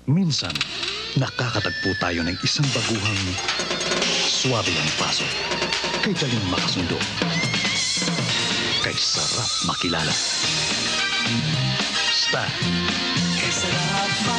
Minsan, nakakatagpo tayo ng isang baguhang swabe ang paso. Kay galing makasundo. Kay sarap makilala. Star. Kay sarap